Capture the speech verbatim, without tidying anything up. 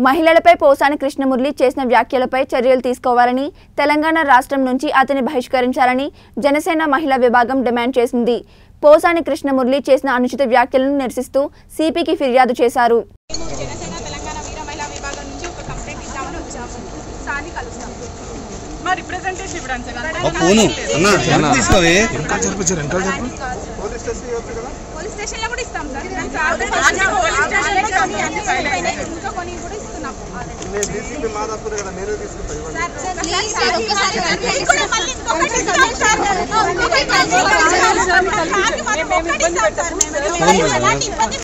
మహిళలపై పోసాని కృష్ణమురళి చేసిన వ్యాఖ్యలపై చర్యలు తీసుకోవాలని తెలంగాణ రాష్ట్రం నుంచి అతన్ని బహిష్కరించాలని జనసేన మహిళా విభాగం డిమాండ్ చేసింది. పోసాని కృష్ణమురళి చేసిన అనుచిత వ్యాఖ్యలను నిరసిస్తూ సిపికి ఫిర్యాదు చేశారు.